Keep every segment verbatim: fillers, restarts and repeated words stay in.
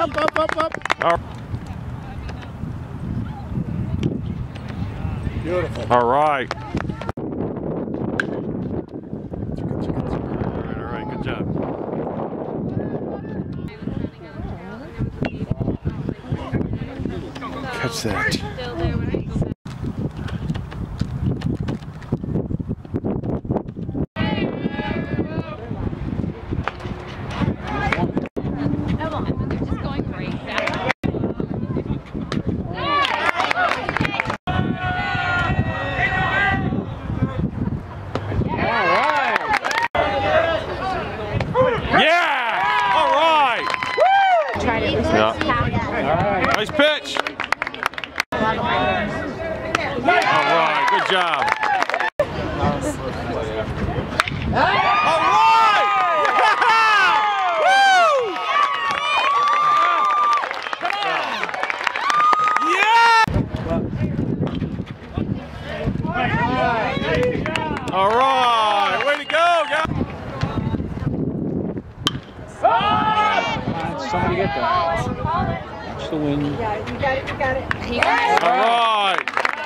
Up, up, up, up. All Beautiful. All right. All right, good job. Catch that. Yeah. Nice pitch. All right, good job. All right! Yeah! Yeah! All right, way to go, guys. Somebody get that. Watch the wind. You got it, you got it, you got it. All right.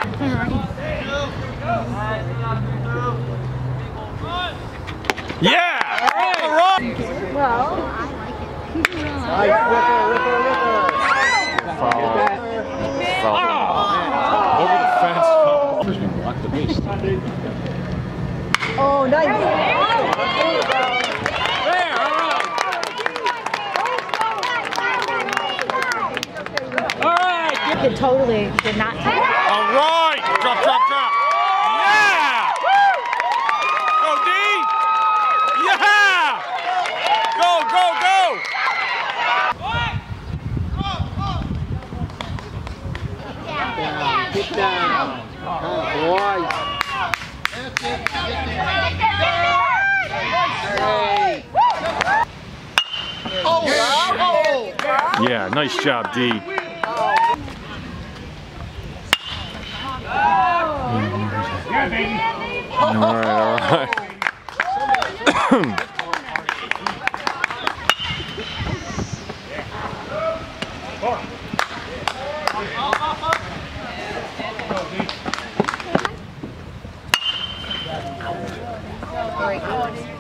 Yeah! All right. Well, Nice, ripper, ripper, ripper. Foul. Foul. Over the fence. First one blocked the base. oh, nice. It totally did not take it. All right! Drop, drop, drop! Yeah! Go, D! Yeah! Go, go, go! Get down. Boy. Yeah, nice job, D. All right, all right. Very good.